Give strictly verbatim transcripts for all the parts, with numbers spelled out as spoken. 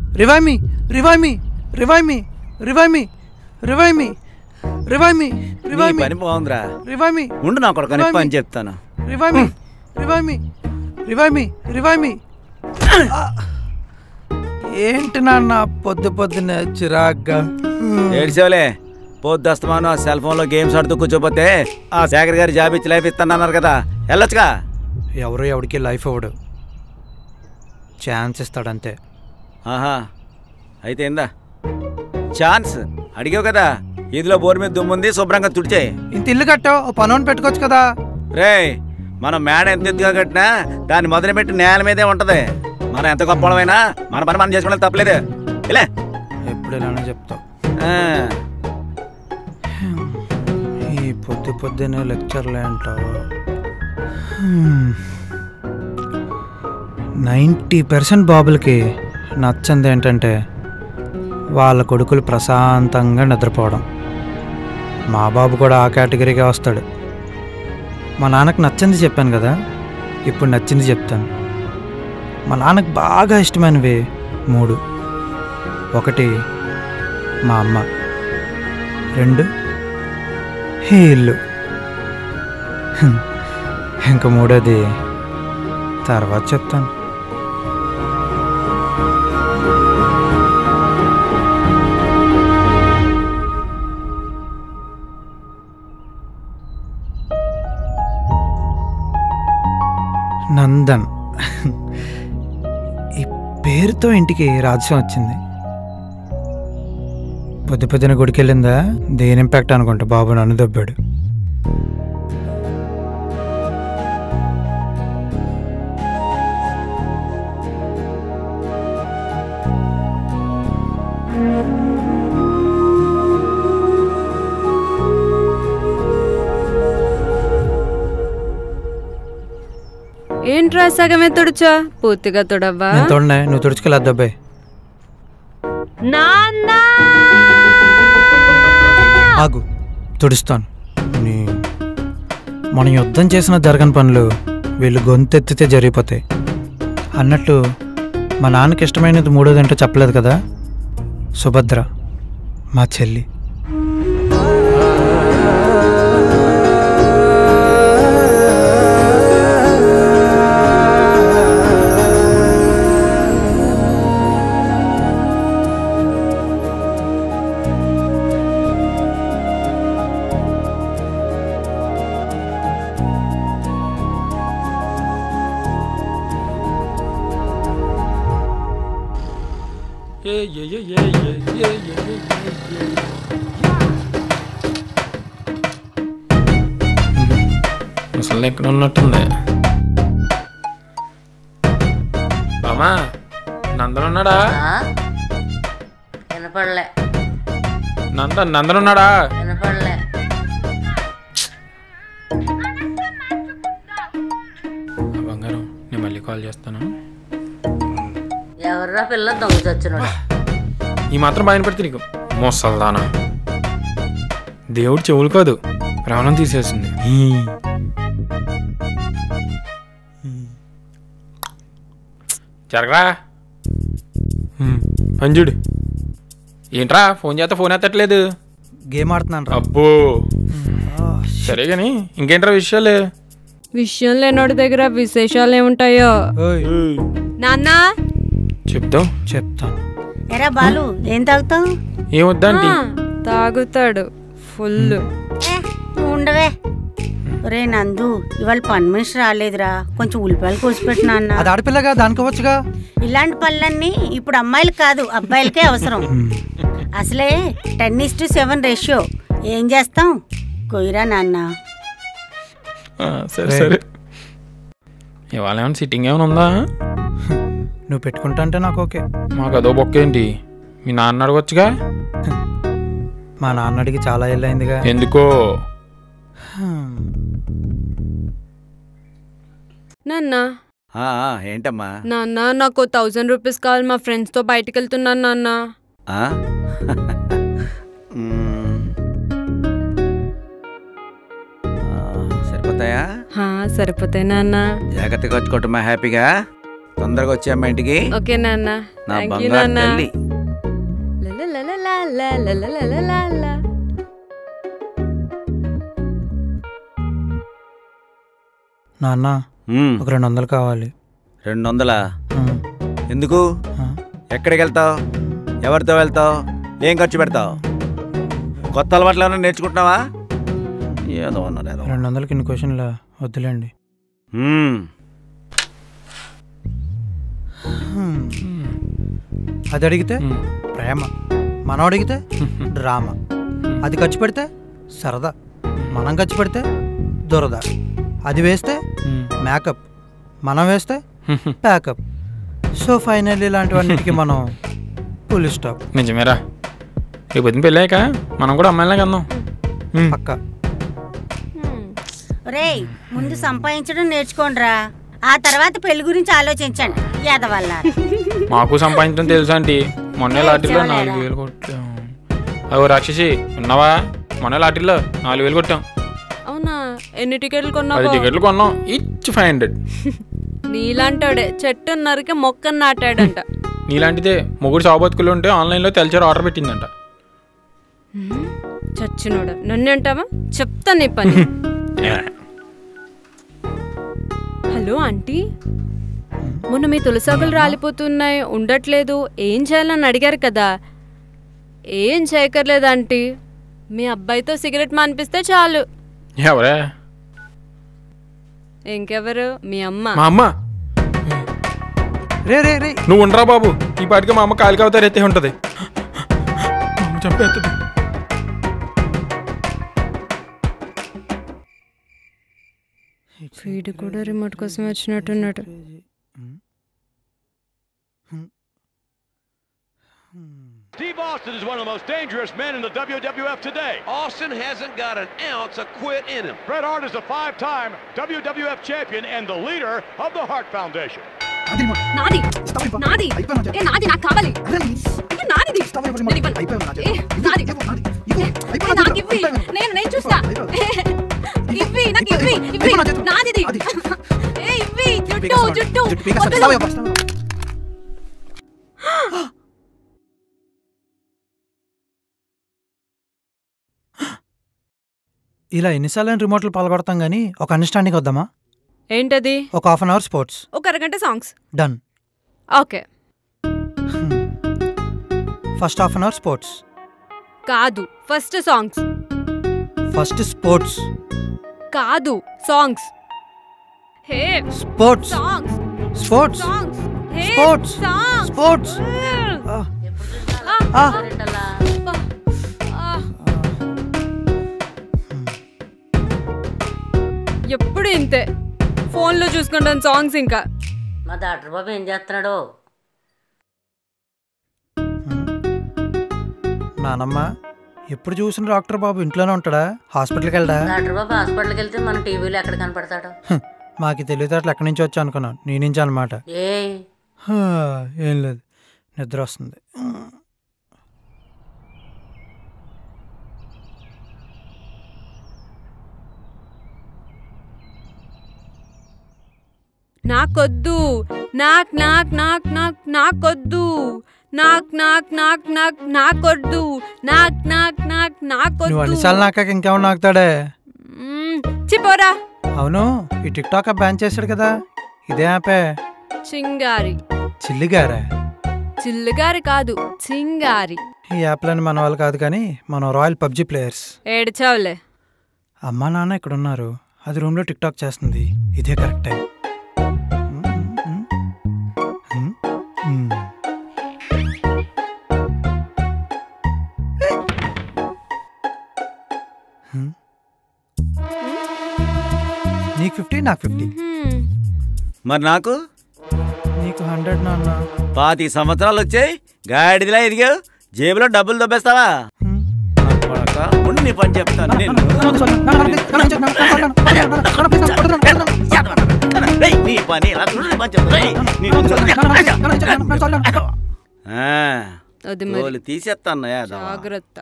Revive me revive me revive me revive me revive me revive me revive me పని బాగుందిరా. Revive me ఉండు నా కొడుకు పని చెప్తాను. Revive me revive me revive me revive me. ఏంటి నాన్న పొద్దు పొద్దున చిరాగ్గా ఏడ్చేవలే. పొద్దుస్తమాను ఆ సెల్ ఫోన్లో గేమ్స్ ఆడుతూ కూర్చోపోతే ఆ శేఖర్ గారి జాబ్ ఇచ్చి లైఫ్ ఇస్తానన్నారు కదా, వెళ్ళొచ్చుగా. ఎవరో ఎవడికి లైఫ్ అవ్వడు, ఛాన్స్ ఇస్తాడంతే. ఆహా అయితే ఏందా ఛాన్స్ అడిగావు కదా, ఇదిలో బోర్ మీద దుమ్ముంది శుభ్రంగా తుడిచే. ఇంత ఇల్లు కట్టావు, ఓ పనోని పెట్టుకోవచ్చు కదా. రే మనం మేడ ఎంత ఎత్తుగా కట్టినా దాన్ని మొదలు పెట్టి నేల మీదే ఉంటది. మనం ఎంత గొప్పమైనా మన పని మనం చేసుకోవడం తప్పలేదు. ఇలా ఎప్పుడు ఇలానే చెప్తావు. ఈ పొద్దు పొద్దునే లెక్చర్లు ఏంటో. నైంటీ పర్సెంట్ బాబులకి నచ్చంది ఏంటంటే వాళ్ళ కొడుకులు ప్రశాంతంగా నిద్రపోవడం. మా బాబు కూడా ఆ కేటగిరీగా వస్తాడు. మా నాన్నకు నచ్చింది చెప్పాను కదా, ఇప్పుడు నచ్చింది చెప్తాను. మా నాన్నకు బాగా ఇష్టమైనవి మూడు. ఒకటి మా అమ్మ, రెండు ఈ ఇల్లు, ఇంకా మూడోది తర్వాత చెప్తాను. నందన్, ఈ పేరుతో ఇంటికి రహస్యం వచ్చింది. పొద్దు పొద్దున గుడికి వెళ్ళిందా, దేని ఇంపాక్ట్ అనుకుంటా బాబు నన్ను దొబ్బాడు. ఏంట్రా సగమే తుడుచా, పూర్తిగా తుడవ్వా? తోడనే, నువ్వు తుడుచుకెళ్ళద్దు అబ్బాయి. నాన్న ఆగు, తుడుస్తాను. మనం యుద్ధం చేసిన జరగని పనులు వీళ్ళు గొంతెత్తితే జరిగిపోతాయి అన్నట్టు. మా నాన్నకి ఇష్టమైనది మూడోది ఏంటో చెప్పలేదు కదా, సుభద్ర మా చెల్లి. అసలు ఎక్కడ ఉన్నట్టుంది. బామా నందన్ ఉన్నాడా? వినపడలే. నందన్ నందన్ ఉన్నాడా? వినపడలే. బంగారం, నేను మళ్ళీ కాల్ చేస్తాను. ఎవర్రా పిల్ల దొంగ చచ్చినాడు? ఈ మాత్రం బాయన పెడితే నీకు మోసల్దానా. దేవుడు చెవులు కాదు ప్రాణం తీసేసింది. జరగరా పంజుడు. ఏంట్రా ఫోన్ చేస్తా ఫోన్ ఎత్తట్లేదు? గేమ్ ఆడుతున్నాను. అబ్బో సరే గాని ఇంకేంట్రా విషయాలు? విషయం లేనోడి దగ్గర విశేషాలు ఏముంటాయో. నాన్న చెప్తాం. చెప్తాను. ఎరా బాలు, ఏం తాగుతావు? ఏమొద్దా? తాగుతాడు ఫుల్. ఉండవే. రే నందు, ఇవాళ పని మనిషి రాలేదురా, కొంచెం ఉల్లిపాయలు కోసిపెట్టినా అన్న. అది ఆడపిల్లగా దానికోవచ్చుగా. ఇలాంటి పనులన్నీ ఇప్పుడు అమ్మాయిలు కాదు అబ్బాయిలకే అవసరం. అసలే ten is to seven ratio. ఏం చేస్తాం, కొయ్యరా నాన్న. సరే సరే. ఇవాళ ఏమైనా సిట్టింగ్ ఏమైనా ఉందా? నువ్వు పెట్టుకుంటా అంటే నాకు ఓకే. మాకు అదో బొక్కేంటి? మీ నాన్న అడగొచ్చుగా. మా నాన్న అడిగి చాలా ఏళ్ళైందిగా. ఎందుకో. నాన్న ఏంటమ్మా? నాన్న నాకు థౌజండ్ రూపీస్ కావాలి, మా ఫ్రెండ్స్ తో బయటకు వెళ్తున్నాను నాన్న. సరిపోతాయా? సరిపోతాయి నాన్న. జాగ్రత్తగా వచ్చుకోవటమ్మా హ్యాపీగా. తొందరగా వచ్చామ్మా ఇంటికి. ఓకే నాన్న. నా థ్యాంక్ యూ బంగారు నాన్న. తల్లి. లలలలలలలలలలలల. నాన్న ఉమ్, ఒక రెండు వందలు కావాలి. రెండు వందలా? ఉమ్. ఎందుకు? ఆ. ఎక్కడికి వెళ్తావు? ఎవరితో వెళ్తావు? ఏం ఖర్చు పెడతావు? కొత్త అలవాట్లు ఏమైనా నేర్చుకుంటున్నావా? ఏదో ఉన్నారు ఏదో. రెండు వందలకి ఇన్ని క్వశ్చన్లా వద్దులేండి. ఉమ్, హ్మ్. అది అడిగితే ప్రేమ, మనం అడిగితే డ్రామా. అది ఖర్చు పెడితే సరదా, మనం ఖర్చు పెడితే దురద. అది వేస్తే మేకప్, మనం వేస్తే ప్యాకప్. సో ఫైనల్ ఇలాంటివన్నిటికీ మనం ఫుల్ స్టాప్. నిజమేరా. రేపు పొద్దున పెళ్ళాక మనం కూడా అమ్మాయిలాగా అందాం. పక్క. రేయ్ ముందు సంపాదించడం నేర్చుకోండిరా, ఆ తర్వాత పెళ్లి గురించి ఆలోచించండి. ఎదవల్ల మాకు సంపాదించడం తెలుసా అండి? మొన్న లాటరీలో నాలుగు వేలు కొట్టాం. అవి రాక్షసి ఉన్నావా? మొన్న లాటరీలో నాలుగు వేలు కొట్టాం. అవునా? ఎన్ని టికెట్లు పది కొన్నావు? టికెట్లు కొన్నాం, ఈచ్ ఫైవ్ హండ్రెడ్. నీలాంటాడే చెట్టు నరికి మొక్కను నాటాడంట. నీలాంటిదే ముగ్గురు చావు బతుకులు ఉంటే ఆన్లైన్లో తెల్చారు ఆర్డర్ పెట్టిందంట. చచ్చినోడు నన్ను అంటావా? చెప్తా నీ పని. హలో ఆంటీ, మొన్న మీ తులసాకులు రాలిపోతున్నాయి, ఉండట్లేదు, ఏం చేయాలని అడిగారు కదా. ఏం చేయకర్లేదు ఆంటీ, మీ అబ్బాయితో సిగరెట్ మానిపిస్తే చాలు. ఎవరే? ఇంకెవరు? మీ అమ్మ. మా అమ్మ. రే రే రే నువ్వు ఉండరా బాబు, ఈ పాటికి మా అమ్మ కాలికి అవుతారు ఎత్తే ఉంటుంది. చంపేస్తుంది. వీడు కూడా రిమోట్ కోసం వచ్చినట్టున్నాడు. Steve Austin is one of the most dangerous men in the W W F today. Austin hasn't got an ounce of quit in him. Bret Hart is a five-time W W F champion and the leader of the Hart Foundation. నాది నాది ఏ నాది నాకు కావాలి. ఏ నాదిది నేను ఇవ్వను. ఏ నాది ఏ నాకు ఇవ్వి, నేను నేను చూస్తా. ఇవ్వి నాకు ఇవ్వి ఇవ్వి నాదిది. ఏ ఇవ్వి జుట్టు జుట్టు వదలు. ఇలా ఎన్నిసార్లు రిమోట్లు పాల్గొడతాం కానీ ఒక అండర్స్టాండింగ్ వద్దామా? ఏంటది? ఒక హాఫ్ అన్ అవర్ స్పోర్ట్స్. ఒక అరగంట songs. Done. Okay. First half an hour sports. కాదు, ఫస్ట్ సాంగ్స్. First sports. కాదు, songs. Hey sports. Songs. Sports. Songs. Hey sports. Songs. Sports. ఆ ఎప్పుడు ఇంతే, ఫోన్లో చూసుకుంటాను సాంగ్స్. ఇంకా మా డాక్టర్ బాబు ఏం చేస్తున్నాడు? నానమ్మ ఎప్పుడు చూసిన డాక్టర్ బాబు ఇంట్లోనే ఉంటాడా? హాస్పిటల్కి వెళ్ళడా? డాక్టర్ బాబు హాస్పిటల్కి వెళ్తే మన టీవీలో ఎక్కడ కనపడతాడు? మాకు తెలియదు ఎక్కడి నుంచి వచ్చా అనుకున్నాను. నీ నుంచి అనమాట. ఏ ఏం లేదు, నిద్ర వస్తుంది. నాకొద్దు, నాక్ నాక్ నాక్ నాక్ నాకొద్దు, నాక్ నాక్ నాక్ నాక్ నాకొద్దు, నాక్ నాక్ నాక్ నాకొద్దు. నువ్వు అన్నిసార్లు నాకాక ఇంకేమన్నా నాకుతాడే? చిపోరా. అవును, ఈ టిక్ టాక్ బ్యాన్ చేశాడు కదా, ఇదే యాపే? చింగారి. చిల్లిగారా? చిల్లుగారి కాదు, చింగారి. ఈ యాప్లని మన వాళ్ళు కాదు కానీ మనం రాయల్ పబ్జి ప్లేయర్స్. ఏడ్చావులే. అమ్మా నాన్న ఇక్కడ ఉన్నారు, అది రూమ్లో టిక్ టాక్ చేస్తుంది, ఇదే కరెక్ట్ టైం. నీకు ఫిఫ్టీ, నాకు ఫిఫ్టీ. మరి నాకు? నీకు హండ్రెడ్ నాన్న. పాతి సంవత్సరాలు వచ్చాయి, గాడిదిలా ఎదిగావు, జేబులో డబ్బులు దొబ్బేస్తావా? ఉండి నీ పని చెప్తాను నేను. నీ పని తీసేస్తాను. జాగ్రత్త.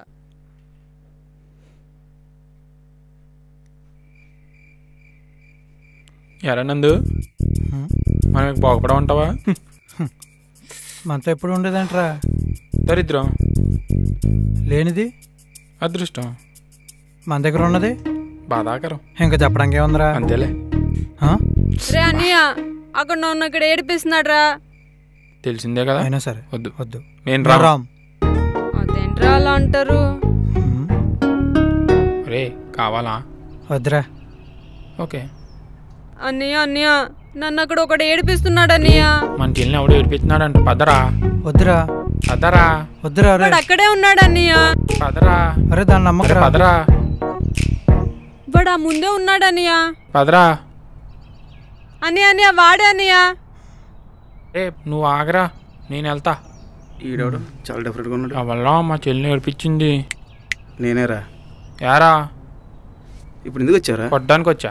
ఎరా నందు, మనకి బాగుపడ ఉంటావా? మనతో ఎప్పుడు ఉండేదంట్రా దరిద్రం లేనిది అదృష్టం, మన దగ్గర ఉన్నది బాధాకరం. ఇంకా చెప్పడానికి ఏముందిరా? అంతేలే. ఆ? రే అన్నయ్య అక్కడ నన్ను ఇక్కడ ఏడిపిస్తున్నాడు రా. తెలిసిందే కదా. అయినా సరే వద్దు వద్దు నేను రా రా. రామ్. అదేంట్రా అలా అంటారు? ఉమ్, రే కావాలా? వద్దురా. ఓకే. అన్నయ్య అన్నయ్య నన్ను అక్కడ ఒకటి ఏడిపిస్తున్నాడు అన్నయ్య. మన చెల్లిని ఎవడు ఏడిపిస్తున్నాడంట. పదరా వద్దురా పదరా వద్దురా అరే వాడు అక్కడే ఉన్నాడు అన్నయ్య. పదరా అరే దాన్ని అరే నమ్మకరా. పదరా వాడు ఆ ముందే ఉన్నాడు అన్నయ్య. పదరా. అన్నయ్య అన్నయ్య వాడే అన్నయ్య. ఏ నువ్వు ఆగరా, నేను వెళ్తా. ఈడవడు చాలా డిఫరెంట్గా ఉన్నాడు. అవల్లా మా చెల్లిని ఏడిపించింది. నేనేరా. యారా ఇప్పుడు ఎందుకు వచ్చారా? కొట్టడానికి వచ్చా.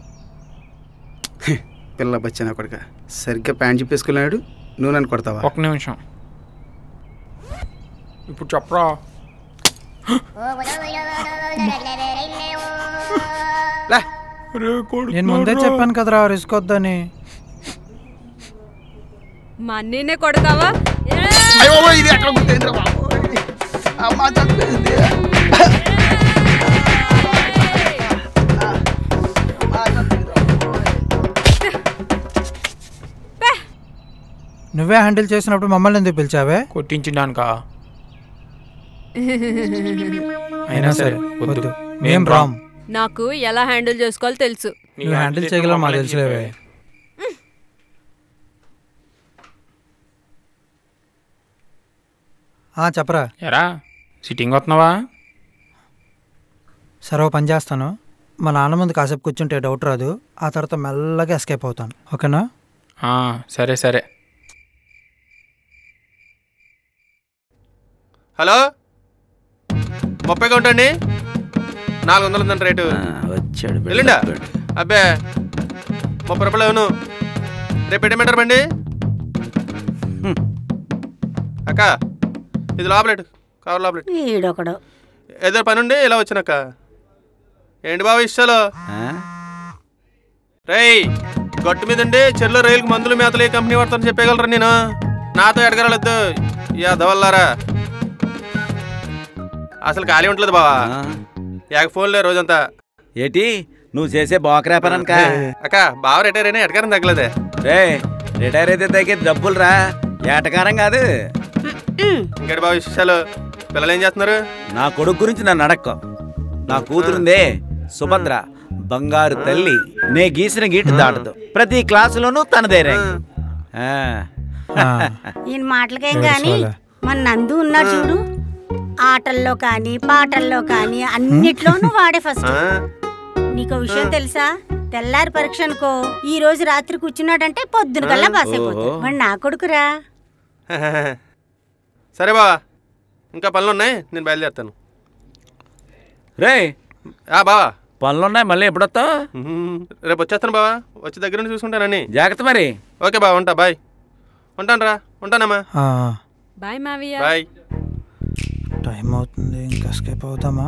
పిల్ల బచ్చాను అక్కడిక సరిగ్గా ప్యాంట్ చెప్పేసుకున్నాడు. నువ్వు నన్ను కొడతావా? ఒక్క నిమిషం. ఇప్పుడు చెప్పరా. నేను ముందే చెప్పాను కదరా రిస్క్ వద్దని. మా అన్నయ్యనే కొడతావా? ఇది ఎక్కడ గుర్తయిందిరా బాబు. అమ్మా చంపేసింది. నువ్వే హ్యాండిల్ చేసినప్పుడు మమ్మల్ని ఎందుకు పిలిచావే? కొట్టించడానికా? అయినా సరే వద్దు. మేం రామ్. నాకు ఎలా హ్యాండిల్ చేసుకోవాలో తెలుసు. నువ్వు హ్యాండిల్ చేయగలవు మాకు తెలుసులేవే. చెప్పరా. ఎరా సిట్టింగ్ వస్తున్నావా? సరే ఓ పని చేస్తాను. మా నాన్న ముందు కాసేపు కూర్చుంటే డౌట్ రాదు. ఆ తర్వాత మెల్లగా ఎస్కేప్ అవుతాను. ఓకేనా? సరే సరే. హలో, ముప్పై కౌంట్ అండి. నాలుగు వందలు ఉందండి రేటు. వచ్చాడు వెళ్ళండా. అబ్బే ముప్పై రూపాయలు అవును. రేపు పెట్టమంటారు బండి. అక్క ఇది లోపలేటు, కవర్ లోపలేటు. ఈడొకడు ఏదో పని ఉండి ఇలా వచ్చినక్క. ఏంటి బాబు ఇష్టాలు? రేయ్ గట్టు మీద ఉండి చెల్లు రైలుకి మందులు మేతలు ఏ కంపెనీ వాడతారని చెప్పగలరా? నేను నాతో ఎడగలవద్దు యాదవల్లారా. అసలు ఖాళీ ఉంటుంది బావా. యాక ఫోన్లే రోజంతా. ఏటి నువ్వు చేసే బాకరా పనక? అక్క బావ రిటైర్ అయినా ఎటకారం తగ్గలేదే. రే రిటైర్ అయితే తగ్గే డబ్బులు రా, ఏటకారం కాదు. ఇంకేటి బావ విశేషాలు? పిల్లలు ఏం చేస్తున్నారు? నా కొడుకు గురించి నన్ను అడక్కో. నా కూతురుందే సుభద్ర, బంగారు తల్లి. నే గీసిన గీటు దాటదు. ప్రతి క్లాసులోనూ తనదే ర్యాంక్. ఈయన మాటలకేం గాని మన నందు ఉన్నాడు చూడు, ఆటల్లో కానీ పాటల్లో కానీ అన్నిట్లోనూ వాడే ఫస్ట్. నీకు విషయం తెలుసా? తెల్లారి పరీక్ష అనుకో, ఈ రోజు రాత్రి కూర్చున్నాడంటే పొద్దున కల్లా పాస్ అయిపోతాడు. మరి నా కొడుకురా. సరే బావా, ఇంకా పనులు ఉన్నాయి, నేను బయలుదేరుతాను. రే బావా పనులున్నాయి, మళ్ళీ ఎప్పుడొస్తావు? రేపు వచ్చేస్తాను బావా. వచ్చి దగ్గర నుంచి చూసుకుంటానని. జాగ్రత్త మరి. ఓకే బావా, ఉంటా. బాయ్. ఉంటాను రా. ఉంటానమ్మా. బాయ్ మావయ్య. బాయ్. టైం అవుతుంది, ఇంకా ఎస్కేప్ అవుతామా?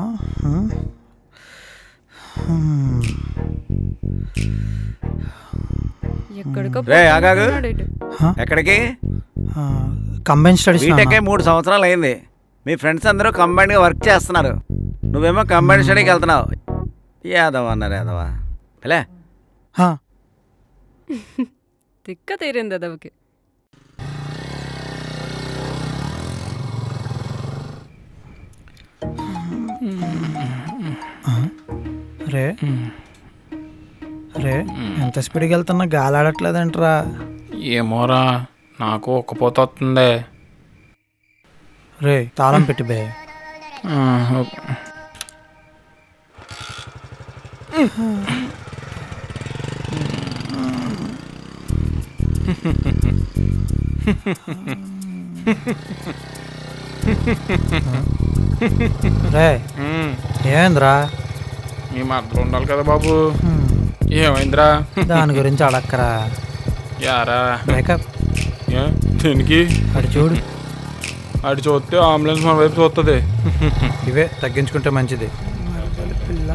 రే ఆగాగు. ఎక్కడికి? Combine studies. బీటెక్ మూడు సంవత్సరాలు అయింది. మీ ఫ్రెండ్స్ అందరూ కంబైన్గా వర్క్ చేస్తున్నారు. నువ్వేమో కంబైన్ స్టడీకి వెళ్తున్నావు. యాదవ అన్నారు యాదవా. లే తిక్క తీరింది అదవకి. రే రే ఎంత స్పీడ్కి వెళ్తున్నా గాలి ఆడట్లేదంటరా. ఏమోరా, నాకు ఒక్కపోత వస్తుంది. రే తాళం పెట్టి బే. రే ఏమైందిరా? మీ మాత్రం ఉండాలి కదా బాబు. ఏమైందిరా? దాని గురించి అడక్కరా. యారా బ్రేకప్. దేనికి? అటు చూడు. అటు చూస్తే అంబులెన్స్ మన వైపు చూస్తుంది. ఇవే తగ్గించుకుంటే మంచిది. పిల్ల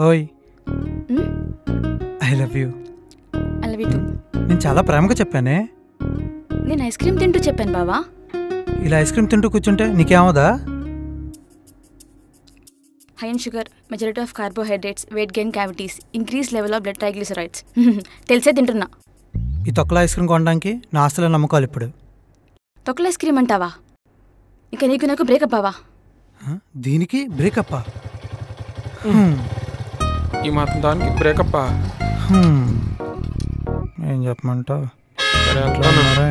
ఓయ్ I love you. I love you too. నేను చాలా ప్రేమగా చెప్పానే. నేను ఐస్ క్రీమ్ తింటూ చెప్పాను బావా. ఇలా ఐస్ క్రీమ్ తింటూ కూర్చుంటే నీకేమవుదా? High in sugar, majority of carbohydrates, weight gain cavities, increase level of blood triglycerides. తెలిసే తింటున్నా. ఈ తొక్కల ఐస్ క్రీమ్ కొనడానికి నా ఆస్తులు నమ్ముకోవాలి ఇప్పుడు. తొక్కల ఐస్ క్రీమ్ అంటావా? ఇంకా నీకు నాకు బ్రేకప్ బావా. దీనికి బ్రేకప్పా? ఈ మాత్రం దానికి బ్రేకప్. ఏం చెప్పమంటావు? సరే అట్లా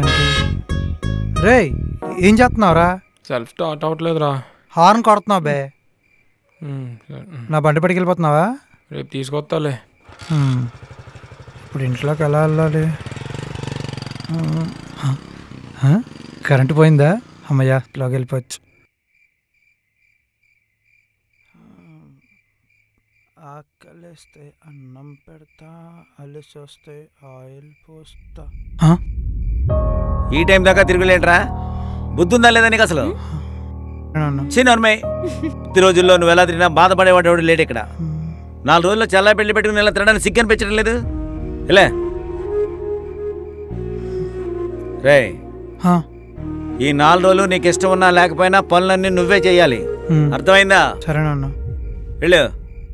రే ఏం చేస్తున్నావురా? Self start అవ్వట్లేదురా. హార్న్ కొడుతున్నావు బే. నా బండి పడికి వెళ్ళిపోతున్నావా? రేపు తీసుకొస్తాలే. ఇప్పుడు ఇంట్లోకి ఎలా వెళ్ళాలి? కరెంటు పోయిందా? అమ్మయ్యా లోకి వెళ్ళిపోవచ్చు. ఆకలిస్తే అన్నం పెడతా, అలిసి వస్తే ఆయిల్ పోస్తా. ఈ టైం దాకా తిరుగులేంట్రా? బుద్ధుందా లేదా నీకు అసలు? చిన్నమ్మాయి ఈ రోజుల్లో నువ్వు ఎలా తిరిగినా బాధపడేవాడు లేట్. ఇక్కడ నాలుగు రోజుల్లో చల్లా పెళ్లి పెట్టుకుని ఎలా తినడానికి సిగ్గని పెంచడం లేదు. ఇలా రే, ఈ నాలుగు రోజులు నీకు ఇష్టం ఉన్నా లేకపోయినా పనులన్నీ నువ్వే చెయ్యాలి. అర్థమైందా? సరేనన్నా. వెళ్ళు.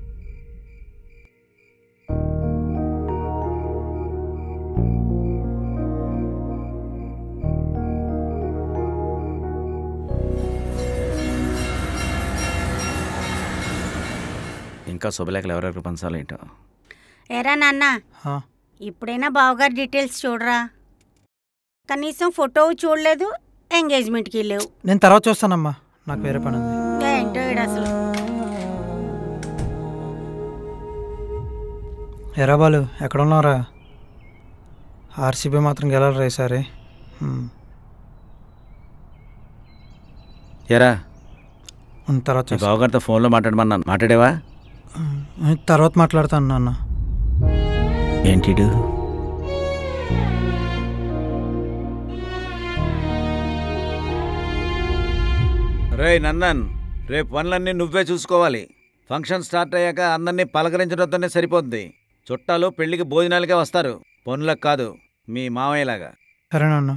ఇంకా శుభలేఖలు ఎవరెవరికి పంచాలి ఏంటో. ఏరా నాన్న, ఇప్పుడైనా బావగారు డీటెయిల్స్ చూడరా. కనీసం ఫోటో చూడలేదు, ఎంగేజ్మెంట్కి లేవు. నేను తర్వాత చూస్తానమ్మా, నాకు వేరే పని ఉంది. ఏంటో ఈడు అసలు. ఎరా బాలు ఎక్కడ ఉన్నారా? ఆర్సీబీ మాత్రం గెలరు రే సరే. ఎరా తర్వాత బావగారితో ఫోన్లో మాట్లాడమన్నాను, మాట్లాడేవా? తర్వాత మాట్లాడతాను నాన్న. ఏంటి రే నన్నన్, రేపు పనులన్నీ నువ్వే చూసుకోవాలి. ఫంక్షన్ స్టార్ట్ అయ్యాక అందరినీ పలకరించడంతోనే సరిపోద్ది. చుట్టాలు పెళ్లికి భోజనాలకే వస్తారు, పనులకు కాదు. మీ మామయ్యలాగా. సరేనన్నా.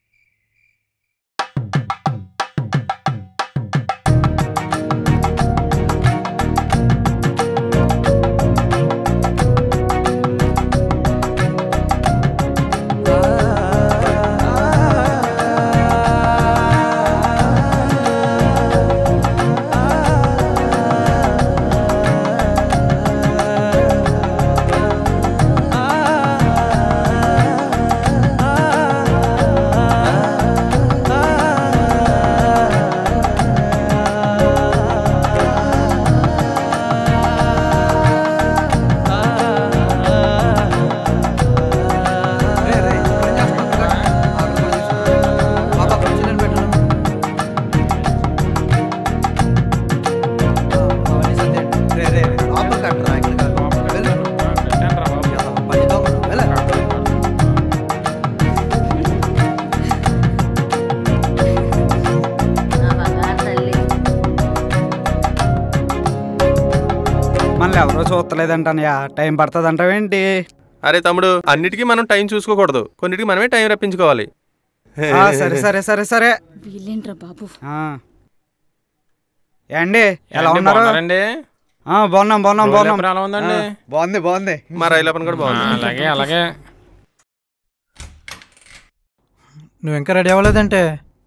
మనల్ని ఎవరో చూస్తలేదంటానయా, టైం పడుతుంది అంటావేంటి? అరే తమ్ముడు, అన్నిటికీ మనం టైం చూసుకోకూడదు, కొన్నిటికి మనమే టైం రప్పించుకోవాలి. సరే సరే సరే సరే వీళ్ళేంట్రా బాబు. ఏండి ఎలా ఉన్నారు? బాగున్నాం బాగున్నాం బాగున్నాం. బాగుంది బాగుంది. మా రైలపని కూడా బాగుంది. అలాగే అలాగే. నువ్వు ఇంకా రెడీ అవ్వలేదంటే?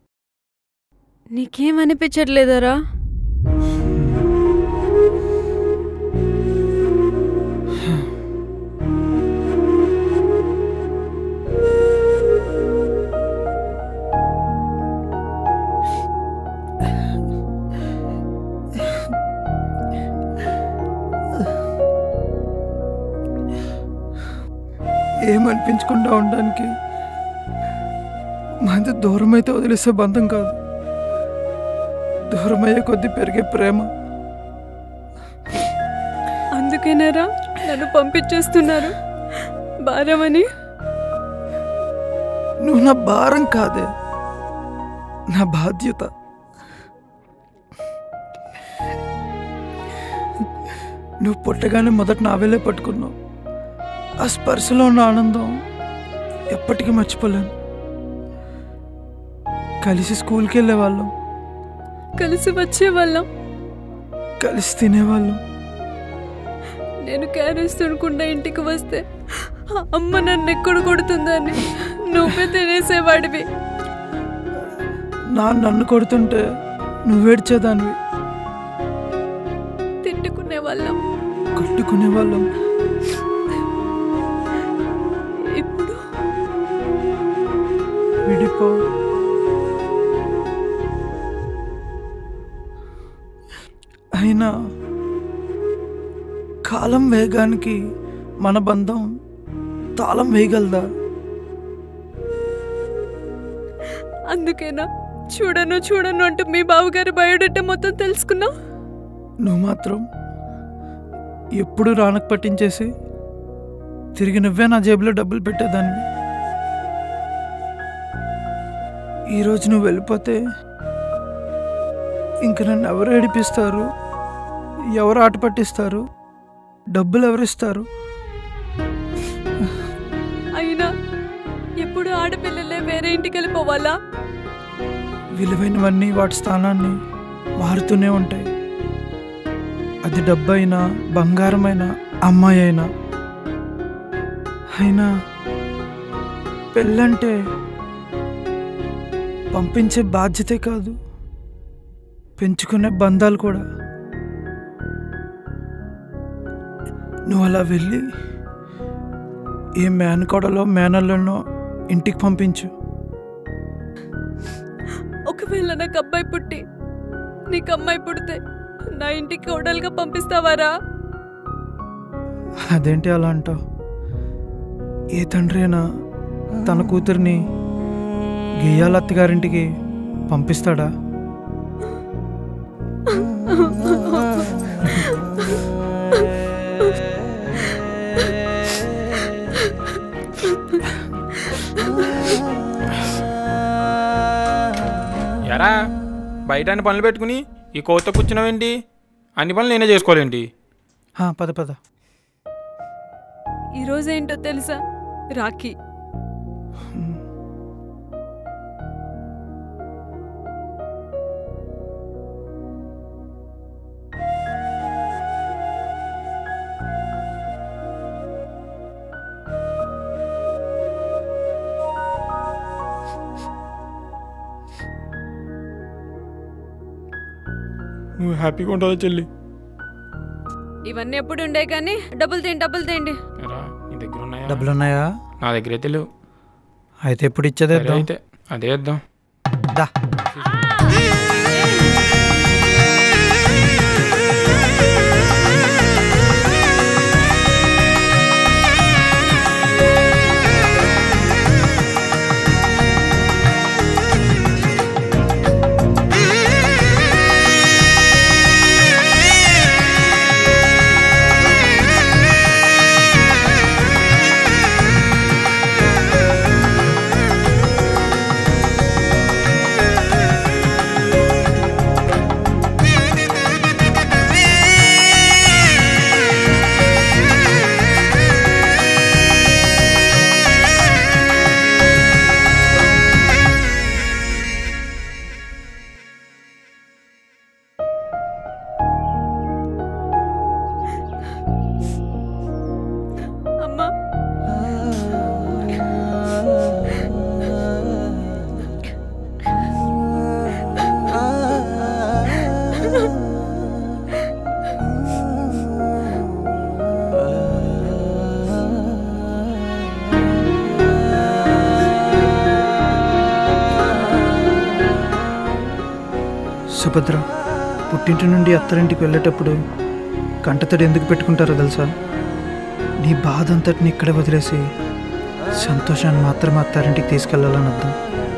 నీకేం అనిపించట్లేదరా? ఏమనిపించకుండా ఉండడానికి మంది దూరం అయితే వదిలేసే బంధం కాదు, దూరం అయ్యే కొద్ది పెరిగే ప్రేమ. అందుకేనారా నన్ను పంపించేస్తున్నారు భారమని? నువ్వు నా భారం కాదే, నా బాధ్యత. నువ్వు పుట్టగానే మొదట నావేలే పట్టుకున్నావు. ఆ స్పర్శలో ఉన్న ఆనందం ఎప్పటికీ మర్చిపోలేను. కలిసి స్కూల్కి వెళ్ళేవాళ్ళం, కలిసి వచ్చేవాళ్ళం, కలిసి తినేవాళ్ళం. నేను క్యారేజ్ తినకుండా ఇంటికి వస్తే అమ్మ నన్ను ఎక్కడ కొడుతుందని నువ్వే తినేసేవాడివి. నా నన్ను కొడుతుంటే నువ్వేడ్చేదానివి. తిట్టుకునే వాళ్ళం, కొట్టుకునే వాళ్ళం. ఇప్పుడు విడిపో. అయినా కాలం వేగానికి మన బంధం తాళం వేయగలదా? అందుకేనా చూడను చూడను అంటూ మీ బావగారి బయోడేటా మొత్తం తెలుసుకున్నావు? నువ్వు మాత్రం ఎప్పుడు రానకు పట్టించేసి తిరిగి నువ్వే నా జేబులో డబ్బులు పెట్టేదాన్ని. ఈరోజు నువ్వు వెళ్ళిపోతే ఇంక నన్ను ఎవరు ఏడిపిస్తారు, ఎవరు ఆట పట్టిస్తారు, డబ్బులు ఎవరిస్తారు? అయినా ఎప్పుడు ఆడపిల్లలే వేరే ఇంటికి వెళ్ళిపోవాలా? విలువైనవన్నీ వాటి స్థానాన్ని మారుతూనే ఉంటాయి. అది డబ్బైనా, బంగారమైనా, అమ్మాయి అయినా. అయినా పెళ్ళంటే పంపించే బాధ్యతే కాదు, పెంచుకునే బంధాలు కూడా. నువ్వు అలా వెళ్ళి ఏ మేనకోడలో మేనల్లోనో ఇంటికి పంపించు. ఒకవేళ నాకు అబ్బాయి పుట్టి నీకు అమ్మాయి పుడితే నా ఇంటికి కోడలుగా పంపిస్తావారా? అదేంటి అలా అంటావు? ఏ తండ్రైనా తన కూతురిని గేయాల అత్తగారింటికి పంపిస్తాడా? ఎరా బయట అన్ని పనులు పెట్టుకుని ఈ కోత కూర్చున్నావేంటి? అన్ని పనులు నేనే చేసుకోవాలేంటి? పద పద. ఈరోజు ఏంటో తెలుసా? రాఖీ. నువ్వు హ్యాపీగా ఉంటావు చెల్లి. ఇవన్నీ ఎప్పుడు ఉండే కానీ డబ్బులు తేండి డబ్బులు తేండి. నీ దగ్గర ఉన్నాయా? డబ్బులు ఉన్నాయా? నా దగ్గర అయితే లేవు. అయితే ఎప్పుడు ఇచ్చేదే? అయితే అదే ఇద్దాం. దా. సుభద్ర, పుట్టింటి నుండి అత్తరింటికి వెళ్ళేటప్పుడు కంటతడి ఎందుకు పెట్టుకుంటారో తెలుసా? నీ బాధ అంతటిని ఇక్కడే వదిలేసి సంతోషాన్ని మాత్రమే అత్తారింటికి తీసుకెళ్ళాలని అర్థం.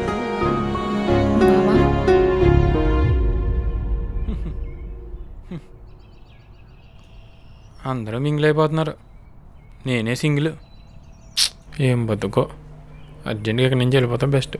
అందరూ మింగిల్ అయిపోతున్నారు, నేనే సింగిల్. ఏం బతుకో, అర్జెంట్గా ఇక్కడి నుంచి వెళ్ళిపోతాం బెస్ట్.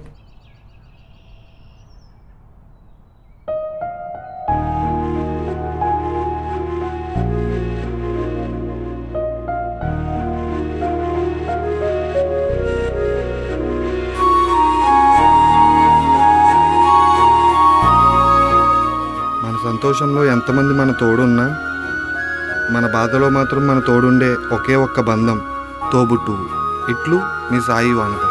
సంతోషంలో ఎంతమంది మన తోడున్నా మన బాధలో మాత్రం మన తోడుండే ఒకే ఒక్క బంధం తోబుట్టు. ఇట్లు మీ సాయి వానప.